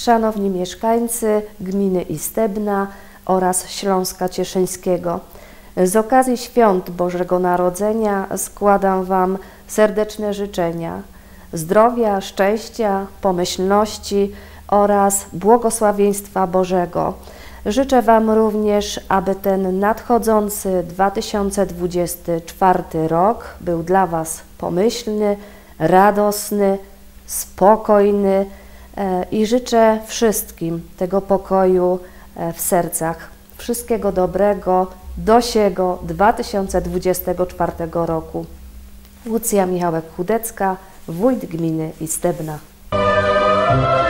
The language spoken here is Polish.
Szanowni mieszkańcy gminy Istebna oraz Śląska Cieszyńskiego, z okazji świąt Bożego Narodzenia składam Wam serdeczne życzenia zdrowia, szczęścia, pomyślności oraz błogosławieństwa Bożego. Życzę Wam również, aby ten nadchodzący 2024 rok był dla Was pomyślny, radosny, spokojny i życzę wszystkim tego pokoju w sercach. Wszystkiego dobrego do siego 2024 roku. Łucja Michałek-Chudecka, wójt gminy Istebna.